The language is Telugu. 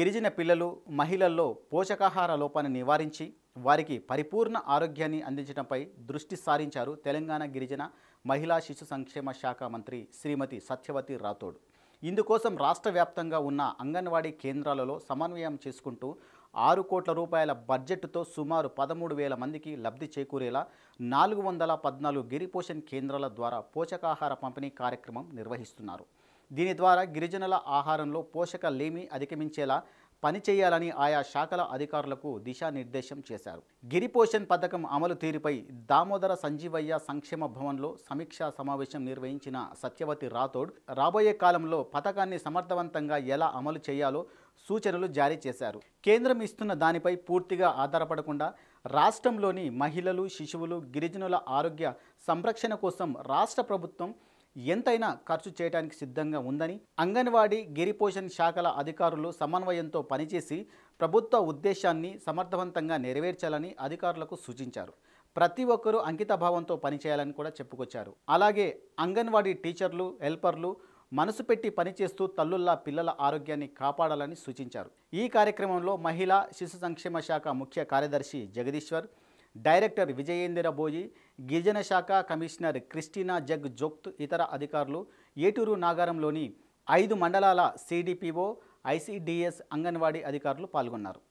గిరిజన పిల్లలు, మహిళల్లో పోషకాహార లోపాన్ని నివారించి వారికి పరిపూర్ణ ఆరోగ్యాన్ని అందించడంపై దృష్టి సారించారు తెలంగాణ గిరిజన మహిళా శిశు సంక్షేమ శాఖ మంత్రి శ్రీమతి సత్యవతి రాథోడ్. ఇందుకోసం రాష్ట్ర వ్యాప్తంగా ఉన్న అంగన్వాడీ కేంద్రాలలో సమన్వయం చేసుకుంటూ 6 కోట్ల రూపాయల బడ్జెట్తో సుమారు 13,000 మందికి లబ్ధి చేకూరేలా 414 గిరిపోషణ్ కేంద్రాల ద్వారా పోషకాహార పంపిణీ కార్యక్రమం నిర్వహిస్తున్నారు. దీని ద్వారా గిరిజనుల ఆహారంలో పోషకలేమి అధిగమించేలా పనిచేయాలని ఆయా శాఖల అధికారులకు దిశానిర్దేశం చేశారు. గిరిపోషణ్ పథకం అమలు తీరుపై దామోదర సంజీవయ్య సంక్షేమ భవన్లో సమీక్షా సమావేశం నిర్వహించిన సత్యవతి రాథోడ్ రాబోయే కాలంలో పథకాన్ని సమర్థవంతంగా ఎలా అమలు చేయాలో సూచనలు జారీ చేశారు. కేంద్రం ఇస్తున్న దానిపై పూర్తిగా ఆధారపడకుండా రాష్ట్రంలోని మహిళలు, శిశువులు, గిరిజనుల ఆరోగ్య సంరక్షణ కోసం రాష్ట్ర ప్రభుత్వం ఎంతైనా ఖర్చు చేయడానికి సిద్ధంగా ఉందని, అంగన్వాడీ గిరిపోషణ్ శాఖల అధికారులు సమన్వయంతో పనిచేసి ప్రభుత్వ ఉద్దేశాన్ని సమర్థవంతంగా నెరవేర్చాలని అధికారులకు సూచించారు. ప్రతి ఒక్కరూ అంకితభావంతో పనిచేయాలని కూడా చెప్పుకొచ్చారు. అలాగే అంగన్వాడీ టీచర్లు, హెల్పర్లు మనసు పెట్టి పనిచేస్తూ తల్లుల్లా పిల్లల ఆరోగ్యాన్ని కాపాడాలని సూచించారు. ఈ కార్యక్రమంలో మహిళా శిశు సంక్షేమ శాఖ ముఖ్య కార్యదర్శి జగదీశ్వర్, డైరెక్టర్ విజయేంద్ర బోయి, గిరిజన శాఖ కమిషనర్ క్రిస్టినా జగ్ జోక్త్, ఇతర అధికారులు, ఏటూరు నాగారంలోని 5 మండలాల CDPO, ICDS అంగన్వాడీ అధికారులు పాల్గొన్నారు.